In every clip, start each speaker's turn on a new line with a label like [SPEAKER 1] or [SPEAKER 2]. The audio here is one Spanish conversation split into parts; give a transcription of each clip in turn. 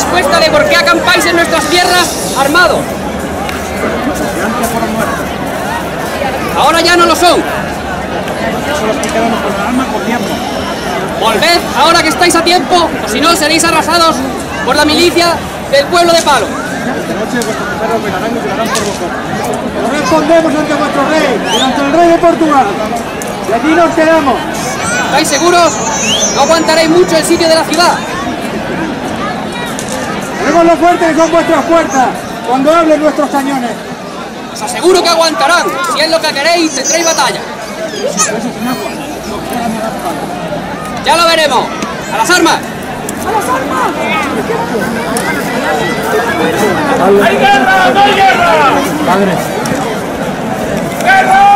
[SPEAKER 1] respuesta de por qué acampáis en nuestras tierras armados. Ahora ya no lo son. Volved ahora que estáis a tiempo, o si no seréis arrasados por la milicia del pueblo de Palo.
[SPEAKER 2] No respondemos ante vuestro rey y ante el rey de Portugal. Y aquí nos quedamos.
[SPEAKER 1] ¿Estáis seguros? No aguantaréis mucho el sitio de la ciudad.
[SPEAKER 2] Vemos lo fuerte que son vuestras puertas cuando hablen nuestros cañones.
[SPEAKER 1] Os aseguro que aguantarán. Si es lo que queréis, tendréis batalla. Ya lo veremos. ¡A las armas!
[SPEAKER 2] ¡A las armas!
[SPEAKER 3] ¡Hay guerra! ¡No hay guerra!
[SPEAKER 2] ¡Padre!
[SPEAKER 3] ¡Guerra!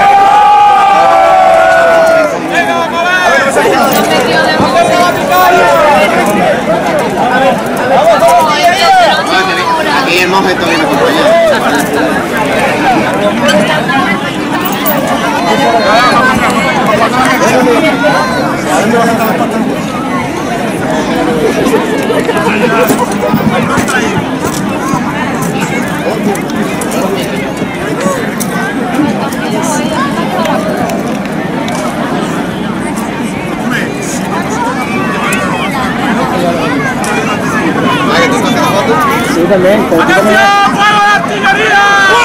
[SPEAKER 4] Aquí el monje todavía no
[SPEAKER 2] Sí, también.
[SPEAKER 3] ¡Atención! ¡Fuego de artillería!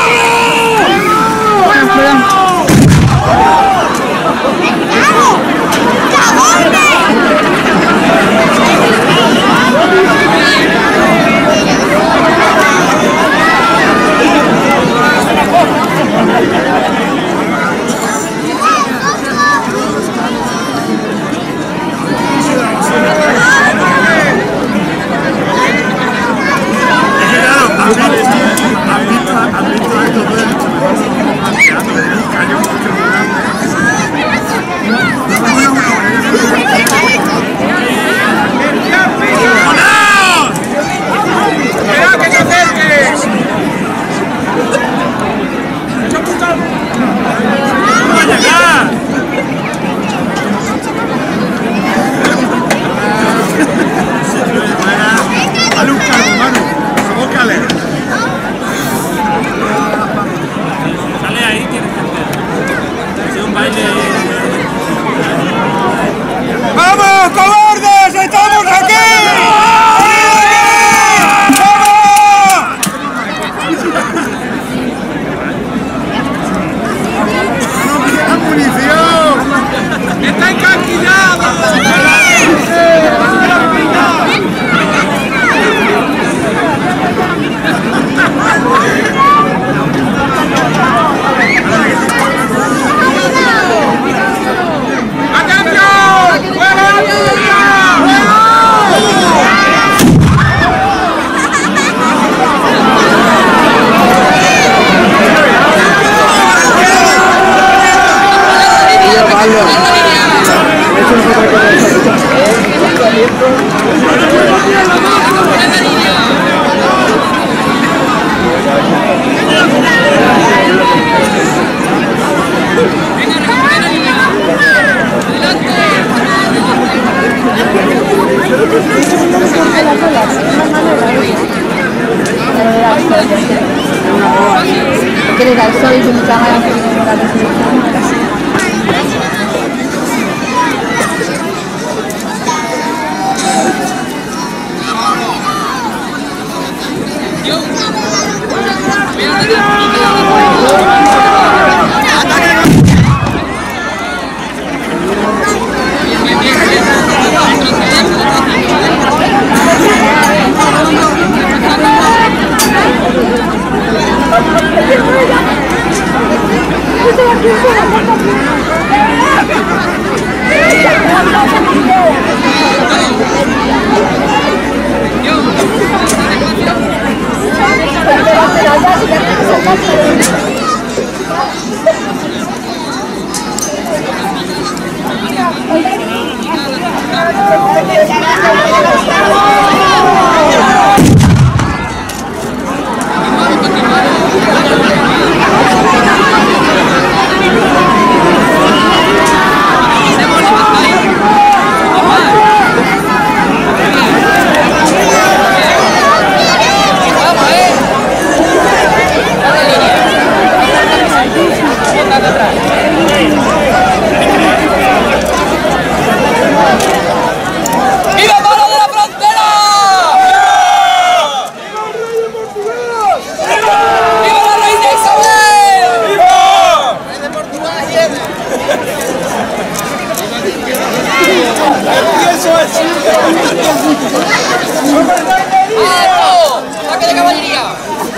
[SPEAKER 3] ¡Vamos, cobardes! ¡Estamos aquí! ¡Vamos! ¡Munición! ¡Está encaquillado!
[SPEAKER 5] Che le dà il solito di chiamare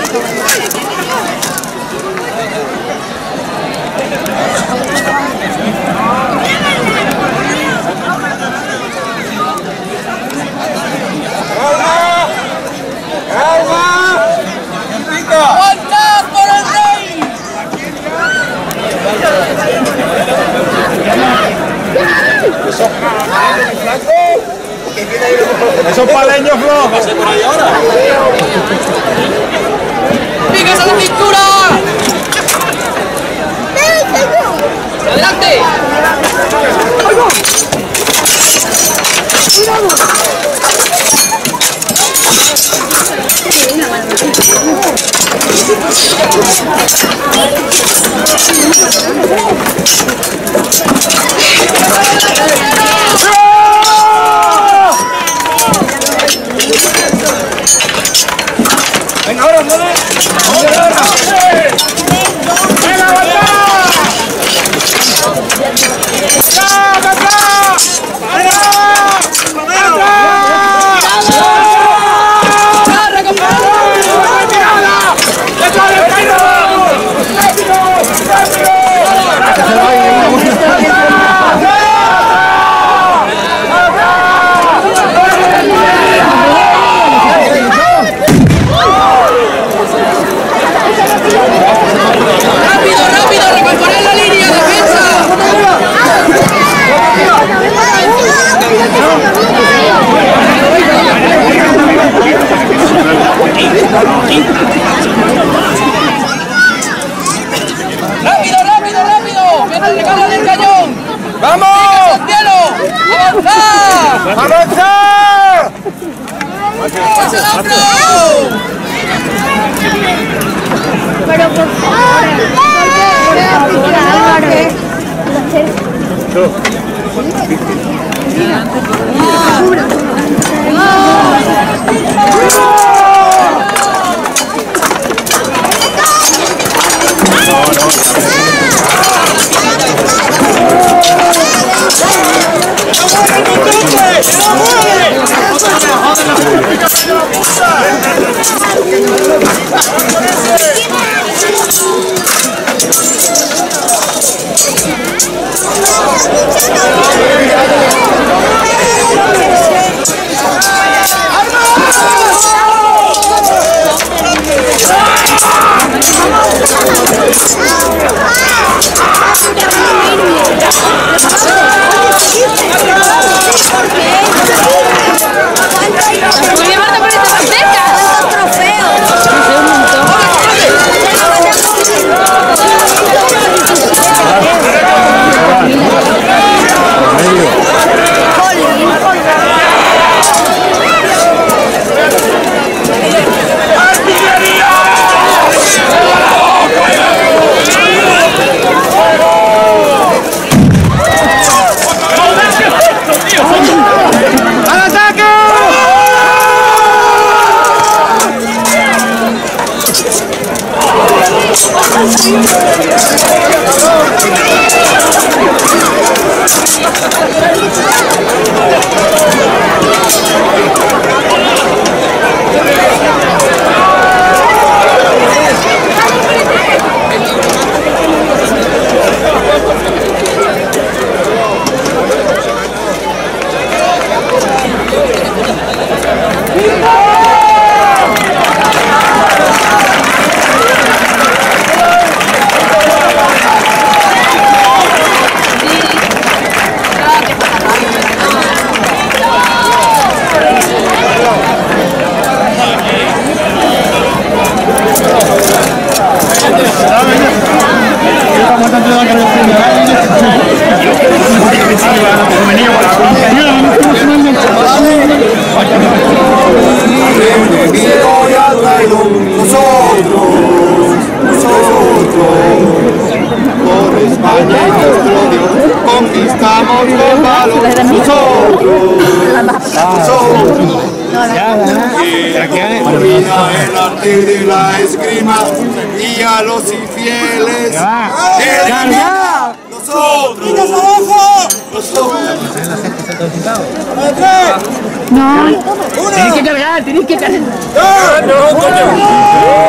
[SPEAKER 1] ¡Aguantad por el rey!
[SPEAKER 3] Esos paleños flojos.
[SPEAKER 1] ¡Piques a la cintura! ¡Adelante!
[SPEAKER 3] Venga, ahora, ¿dónde? ¡Venga, avanza!
[SPEAKER 1] ¡Rápido, rápido, rápido! ¡Mientras recargan el cañón!
[SPEAKER 3] ¡Vamos!
[SPEAKER 1] ¡Cielo! ¡Avanzad!
[SPEAKER 3] ¡Avanza!
[SPEAKER 1] ¡Pasa el hombro!
[SPEAKER 5] Pero por favor,
[SPEAKER 3] Conquistamos los palos nosotros. Domina el arte de la esgrima y a los infieles. Nosotros. ¡Miras abajo! Nosotros.
[SPEAKER 5] no.
[SPEAKER 3] Una.
[SPEAKER 1] Tienes que cargar, tienes que cargar.
[SPEAKER 3] ¡No, coño!